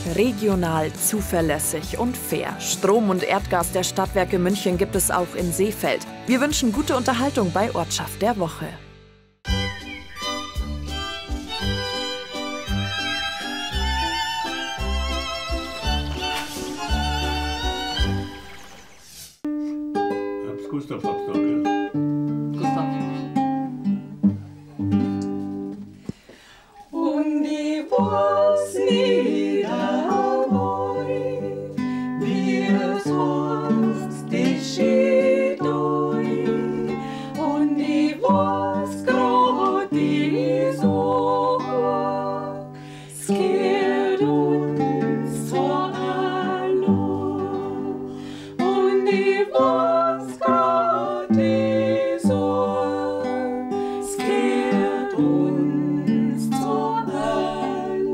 regional, zuverlässig und fair. Strom und Erdgas der Stadtwerke München gibt es auch in Seefeld. Wir wünschen gute Unterhaltung bei Ortschaft der Woche. Gustav hat's da, gell? Gustav. Und ich weiß nicht einmal, wie es heißt, das steht euch. Und ich weiß grad, ich sag, es geht uns so allein. Und ich weiß grad, ich sag, es geht uns so allein.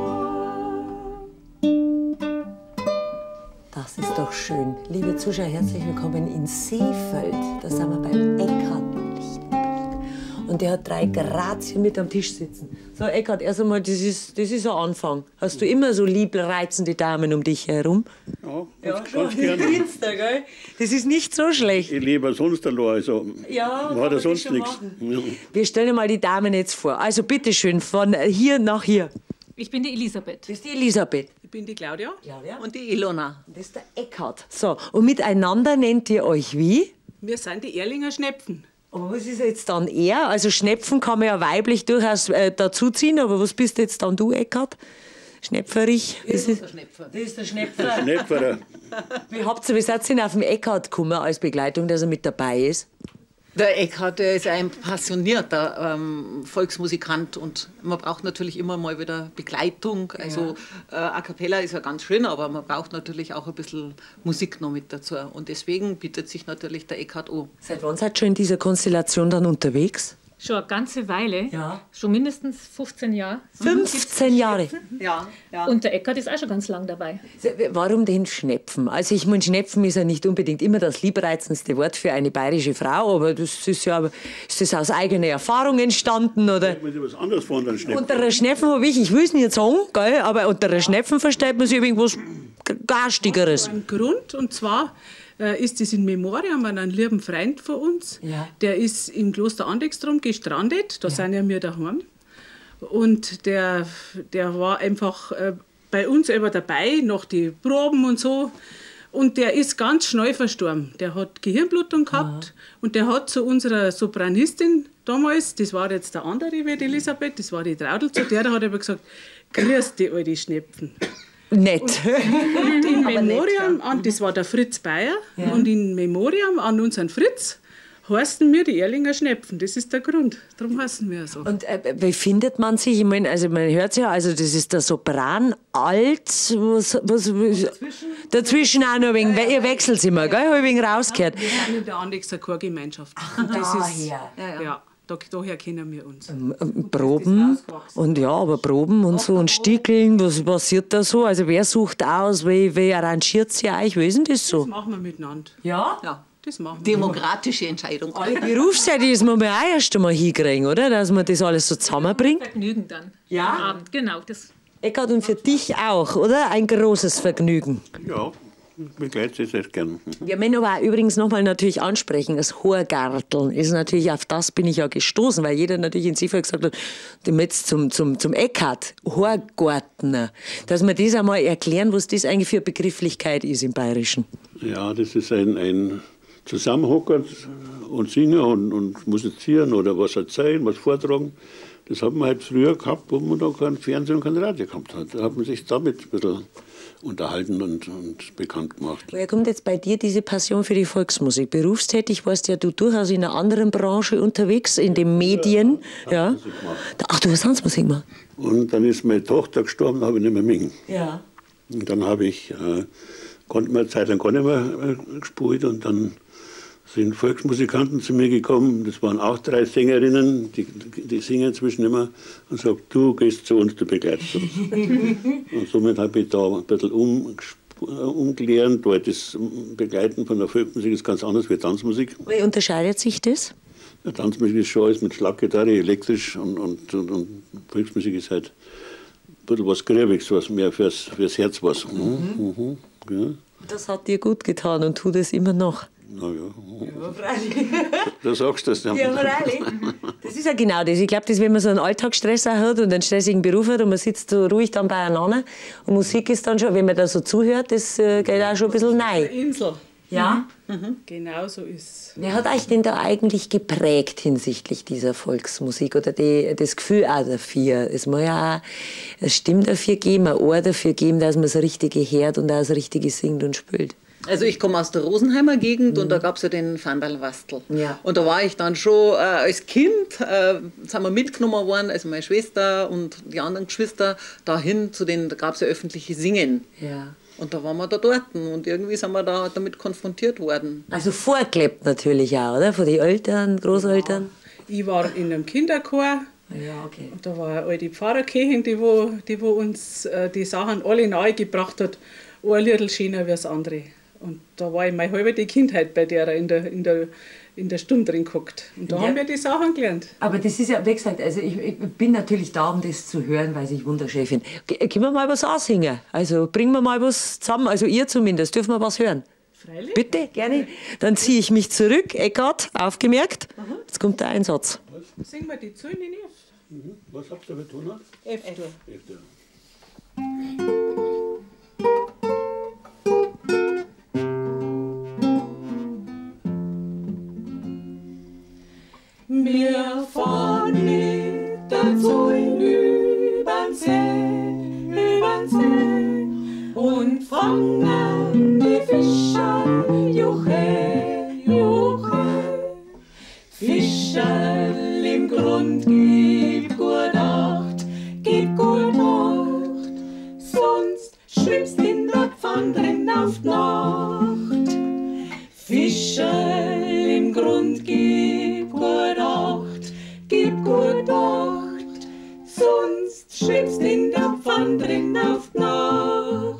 Das ist doch schön. Liebe Zuschauer, herzlich willkommen in Seefeld. Da sind wir beim Eckhard Lichtenberg. Und der hat 3 Grazien mit am Tisch sitzen. So, Eckhard, erst einmal, das ist ein Anfang. Hast du immer so liebreizende Damen um dich herum? Ja, ganz gerne. Gell? Das ist nicht so schlecht. Ich lebe sonst allein, also Ja, man hat ja sonst nichts. Ja. Wir stellen mal die Damen jetzt vor. Also bitteschön, von hier nach hier. Ich bin die Elisabeth. Das ist die Elisabeth. Ich bin die Claudia. Claudia. Und die Ilona. Das ist der Eckhard. So, und miteinander nennt ihr euch wie? Wir sind die Erlinger Schnepfen. Aber was ist jetzt dann er? Also Schnepfen kann man ja weiblich durchaus dazuziehen, aber was bist jetzt dann du, Eckhard? Schnepferich? Das ist der Schnepfer. Das ist der Schnepfer. Schnepferer. Wie seid ihr denn auf den Eckhard gekommen als Begleitung, dass er mit dabei ist? Der Eckhard, der ist ein passionierter Volksmusikant und man braucht natürlich immer mal wieder Begleitung. Also A cappella ist ja ganz schön, aber man braucht natürlich auch ein bisschen Musik noch mit dazu. Und deswegen bietet sich natürlich der Eckhard an. Seit wann seid ihr schon in dieser Konstellation dann unterwegs? Schon eine ganze Weile. Ja. Schon mindestens 15 Jahre. 15 Jahre. Ja, ja. Und der Eckhard ist auch schon ganz lang dabei. Warum den Schnepfen? Also ich meine, Schnepfen ist ja nicht unbedingt immer das liebreizendste Wort für eine bayerische Frau, aber das ist ja ist das aus eigener Erfahrung entstanden, oder? Ich muss was anderes von den Schnepfen. Unter einer Schnepfen habe ich will es nicht sagen, gell, aber unter einer Schnepfen versteht man sich irgendwas Garstigeres. Ein Grund, und zwar ist es in Memoriam an einen lieben Freund von uns. Ja. Der ist im Kloster Andextrum gestrandet, da sind ja wir daheim. Und der war einfach bei uns immer dabei, noch die Proben und so. Und der ist ganz schnell verstorben. Der hat Gehirnblutung gehabt und der hat zu unserer Sopranistin damals, das war jetzt der andere wie die Elisabeth, das war die Traudel, zu der hat er aber gesagt, grüß die alte Schnepfen. Nett. Und in Memoriam an, das war der Fritz Bayer, und in Memoriam an unseren Fritz heißen wir die Erlinger Schnepfen. Das ist der Grund. Darum heißen wir so. Und wie findet man sich? Ich meine, also man hört ja, also das ist der Sopran, alt, dazwischen auch noch ein wenig, ihr wechselt immer, gell? Habe ich ein wenig rausgehört. Wir sind in der Andexer Chorgemeinschaft. Ja, daher kennen wir uns. Proben und ja, aber Proben und so und Stickeln, was passiert da so? Also wer sucht aus, wie arrangiert sie euch? Wie ist denn das so? Das machen wir miteinander. Ja? Ja, das machen wir. Demokratische Entscheidung. Alle Berufszeit ist man auch erst einmal hinkriegen, oder? Dass man das alles so zusammenbringt. Vergnügen dann. Ja. Am Abend, genau. Das Eckart, und für dich auch, oder? Ein großes Vergnügen. Ja, ich begleite sie sehr gern. Wir müssen aber auch übrigens nochmal natürlich ansprechen, das Horgarteln ist natürlich, auf das bin ich ja gestoßen, weil jeder natürlich in Seefeld gesagt hat, dem jetzt zum Eckhard, Horgartner, dass wir das einmal erklären, was das eigentlich für eine Begrifflichkeit ist im Bayerischen. Ja, das ist ein Zusammenhocken und singen und musizieren oder was erzählen, was vortragen. Das hat man halt früher gehabt, wo man da kein Fernsehen und kein Radio gehabt hat. Da hat man sich damit ein bisschen unterhalten und bekannt gemacht. Woher kommt jetzt bei dir diese Passion für die Volksmusik? Berufstätig warst ja du durchaus in einer anderen Branche unterwegs, in den Medien. Ja. Ach, du hast Tanzmusik gemacht. Und dann ist meine Tochter gestorben, da habe ich nicht mehr mingen. Ja. Und dann habe ich, konnte man eine Zeit lang gar nicht mehr gespielt und dann sind Volksmusikanten zu mir gekommen, das waren auch 3 Sängerinnen, die singen inzwischen immer und sagen, du gehst zu uns, du begleitest uns. Und somit habe ich da ein bisschen umgelernt, weil das Begleiten von der Volksmusik ist ganz anders wie Tanzmusik. Wie unterscheidet sich das? Ja, Tanzmusik ist schon alles mit Schlaggitarre, elektrisch und Volksmusik ist halt bisschen was Gröbiges, was mehr fürs Herz was. Ja. Das hat dir gut getan und tut es immer noch. Na ja. Ja, freilich. Da sagst du das dann. Ja, freilich. Das ist ja genau das. Ich glaube, wenn man so einen Alltagsstress auch hat und einen stressigen Beruf hat und man sitzt so ruhig dann beieinander und Musik ist dann schon, wenn man da so zuhört, das geht auch schon ein bisschen rein. Insel. Ja? Genau so ist. Wer hat euch denn da eigentlich geprägt hinsichtlich dieser Volksmusik oder das Gefühl auch dafür? Es muss ja auch eine Stimme dafür geben, ein Ohr dafür geben, dass man das Richtige hört und auch das Richtige singt und spielt. Also ich komme aus der Rosenheimer Gegend und da gab es ja den Vandal-Wastel. Ja. Und da war ich dann schon als Kind, sind wir mitgenommen worden, also meine Schwester und die anderen Geschwister, dahin da gab es ja öffentliche Singen. Ja. Und da waren wir da dort und irgendwie sind wir da damit konfrontiert worden. Also vorgelebt natürlich auch, oder? Von den Eltern, Großeltern? Ich war in einem Kinderchor. Ja, okay. Und da war eine alte Pfarrerkirche, die wo uns die Sachen alle nahegebracht hat. Ein Liedl schöner wie das andere. Und da war ich meine halbe Kindheit bei der in der Stunde drin geguckt. Und da haben wir die Sachen gelernt. Aber das ist ja, wie gesagt, also ich bin natürlich da, um das zu hören, weil ich wunderschön finde. Können wir mal was ansingen? Also bringen wir mal was zusammen, also ihr zumindest, dürfen wir was hören? Freilich? Bitte, gerne. Dann ziehe ich mich zurück, Eckart, aufgemerkt. Jetzt kommt der Einsatz. Singen wir die Zöhne in F. Was habt ihr betont? F-Dur. Wir fahren mit der Zäun übern See und fangen die Fischer, Juche, Juche. Fischerl im Grund, gib gut Acht, sonst schwimmst in der Pfann drin auf die Nacht. Fischerl im Grund, gib gut Acht, sonst schwimmst in der Pfann drin auf die Nacht.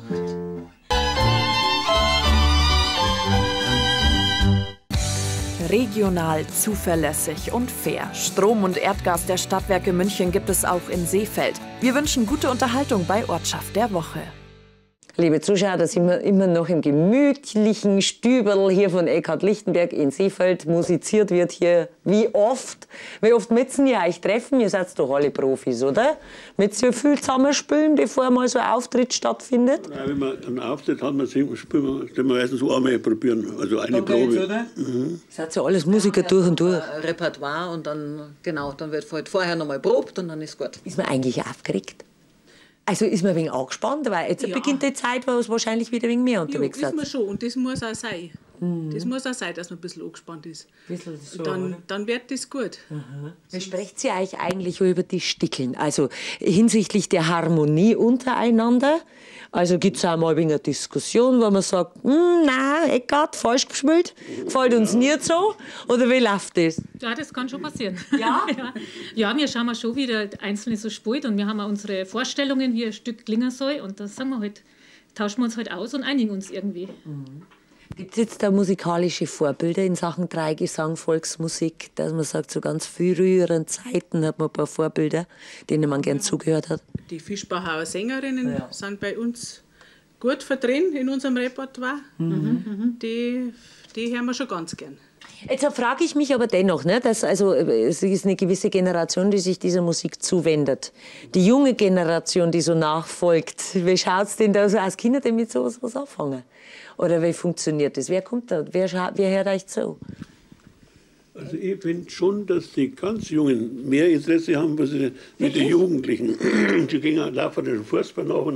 Regional, zuverlässig und fair. Strom und Erdgas der Stadtwerke München gibt es auch in Seefeld. Wir wünschen gute Unterhaltung bei Ortschaft der Woche. Liebe Zuschauer, da sind wir immer noch im gemütlichen Stüberl hier von Eckhard Lichtenberg in Seefeld. Musiziert wird hier wie oft. Wie oft müssen ihr euch treffen? Ihr seid doch alle Profis, oder? Müsst ihr viel zusammenspielen, bevor mal so ein Auftritt stattfindet? Nein, wenn man einen Auftritt hat, spielen wir meistens so einmal probieren. Also eine Probe. Seid ihr alles Musiker durch und durch? Repertoire und dann wird halt vorher nochmal probt und dann ist gut. Ist man eigentlich aufgeregt? Also ist man ein wenig angespannt, weil jetzt beginnt die Zeit, wo es wahrscheinlich wieder ein wenig mehr unterwegs Ja, ist. ist man schon und das muss auch sein. Das muss auch sein, dass man ein bisschen angespannt ist. So, dann wird das gut. Wie sprecht ihr euch eigentlich über die Stickeln? Also hinsichtlich der Harmonie untereinander? Also gibt es auch mal ein wenig eine Diskussion, wo man sagt, nein, Eckart, falsch gespielt, gefällt uns nicht so? Oder wie läuft das? Ja, das kann schon passieren. Ja? Ja, wir schauen mal schon, wie der Einzelne so spielt und wir haben auch unsere Vorstellungen, wie ein Stück klingen soll und das sagen wir halt, tauschen wir uns halt aus und einigen uns irgendwie. Gibt es jetzt da musikalische Vorbilder in Sachen Dreigesang, Volksmusik, dass man sagt, zu ganz früheren Zeiten hat man ein paar Vorbilder, denen man gern zugehört hat? Die Fischbachauer Sängerinnen sind bei uns gut vertreten in unserem Repertoire. Die hören wir schon ganz gern. Jetzt frage ich mich aber dennoch, ne, dass es ist eine gewisse Generation, die sich dieser Musik zuwendet. Die junge Generation, die so nachfolgt, wie schaut es denn da so aus? Kinder damit sowas was anfangen? Oder wie funktioniert das? Wer kommt da? Wer hört euch zu? Also ich finde schon, dass die ganz Jungen mehr Interesse haben als mit den Jugendlichen. Die gehen laufen den Fußball nach.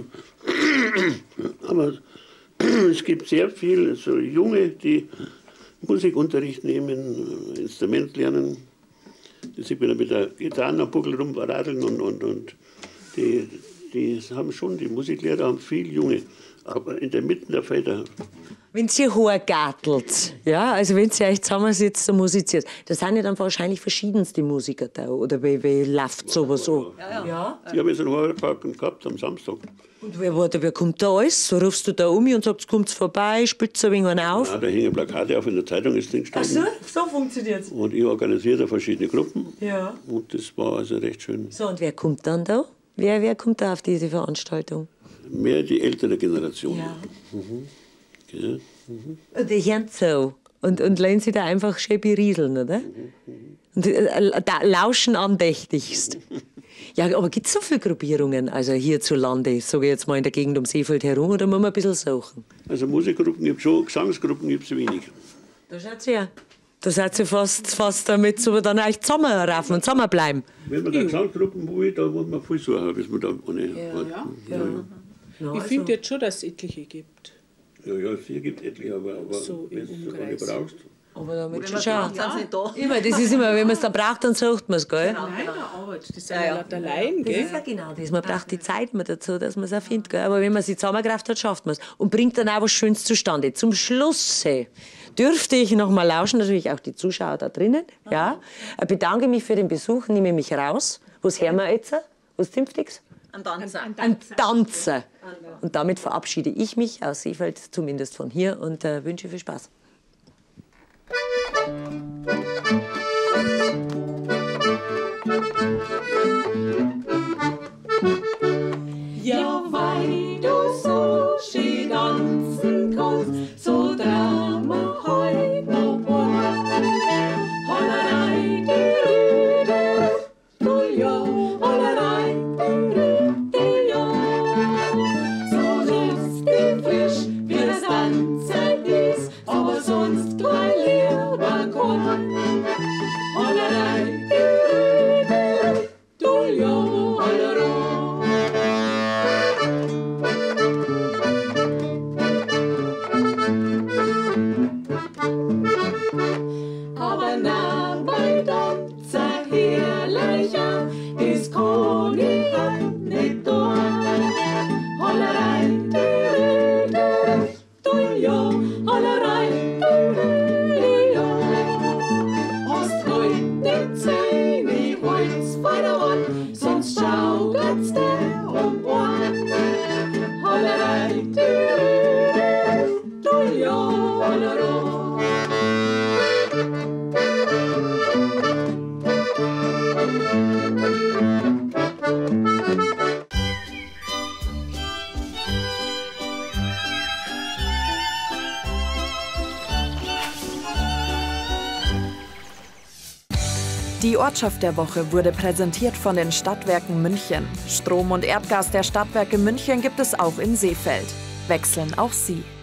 Aber es gibt sehr viele so Junge, die Musikunterricht nehmen, Instrument lernen, die sich wieder mit der Gitarre am Buckel rumradeln und die haben schon, die Musiklehrer haben viel Junge, aber in der Mitte der Felder. Wenn ihr hochgartelt, ja, also wenn ihr euch zusammensitzt und musiziert, da sind ja dann wahrscheinlich verschiedenste Musiker da, oder wie läuft sowas so? Ja. Die haben jetzt einen Horrorpark gehabt am Samstag. Und wer kommt da alles? So rufst du da um und sagst, kommt vorbei, spielt ein wenig einen auf? Ja, da hängen Plakate auf, in der Zeitung ist drin gestanden. So funktioniert es. Und ich organisiere da verschiedene Gruppen. Ja. Und das war also recht schön. So, und wer kommt dann da? Wer kommt da auf diese Veranstaltung? Mehr die ältere Generation. Ja. Ja. Und die hören so und lassen sich da einfach schön berieseln, oder? Und da lauschen andächtigst. Ja, aber gibt es so viele Gruppierungen also hierzulande, sage ich jetzt mal in der Gegend um Seefeld herum, oder muss man ein bisschen suchen? Also Musikgruppen gibt es schon, Gesangsgruppen gibt es wenig. Da schaut sie ja. Da seid ihr fast damit, so dann euch zusammenraufen und zusammenbleiben. Wenn man da Gesangsgruppen will, da muss man viel suchen, bis man da eine hat. Ja. Ich finde jetzt schon, dass es etliche gibt. Ja, es gibt etliche, aber So wenn im du eine Umkreis. brauchst. Aber damit Wenn schon man schauen. braucht, sind sie da. Immer, das ist immer, wenn man es dann braucht, dann sucht man es, gell? Nein, Arbeit, das sind Ja, ja ja. lauter Laien, Das gell? ist ja genau das. Man braucht die Zeit immer dazu, dass man es auch findet. Gell? Aber wenn man sich zusammengerafft hat, schafft man es. Und bringt dann auch was Schönes zustande. Zum Schluss dürfte ich noch mal lauschen, natürlich auch die Zuschauer da drinnen. Ja. Bedanke mich für den Besuch, nehme mich raus. Was hören wir jetzt? Was zünftiges? Ein Tanzer. Ein Tanzer. Und damit verabschiede ich mich aus Seefeld, zumindest von hier, und wünsche viel Spaß. Ja, weil du so schön tanzen kannst, so trau mir heut noch ein. Hollerei, du ja, Hollerei, du ja. So lustig frisch, wie das Tanzen ist, aber sonst kein Lehrer kann. Hollerei, du ja, Hollerei. Aber na, bei Tanzer herrlicher ist König nicht da. Hollerei, du ja, Hollerei, du ja. Hast heut nicht Zähne, Holz bei der Wand, sonst schaukelt's der um Ohren. Hollerei, du ja, Hollerei. Die Ortschaft der Woche wurde präsentiert von den Stadtwerken München. Strom und Erdgas der Stadtwerke München gibt es auch in Seefeld. Wechseln auch Sie.